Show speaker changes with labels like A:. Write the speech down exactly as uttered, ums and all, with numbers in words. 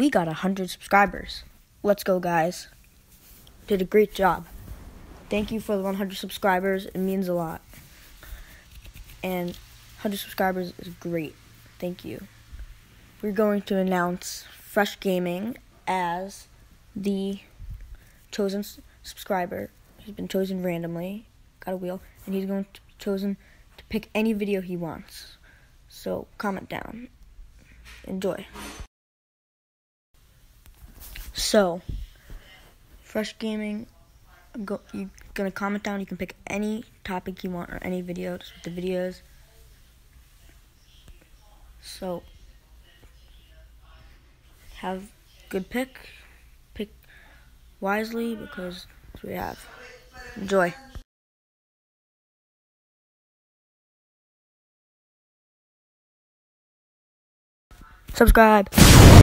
A: we got one hundred subscribers. Let's go, guys. Did a great job. Thank you for the one hundred subscribers. It means a lot. And one hundred subscribers is great. Thank you. We're going to announce Fresh Gaming as the chosen s- subscriber. He's been chosen randomly. Got a wheel. And he's going to be chosen to pick any video he wants. So comment down. Enjoy. So, Fresh Gaming, go, you're going to comment down. You can pick any topic you want or any video, just with the videos. So, have good pick. Pick wisely because that's what we have. Enjoy. Subscribe.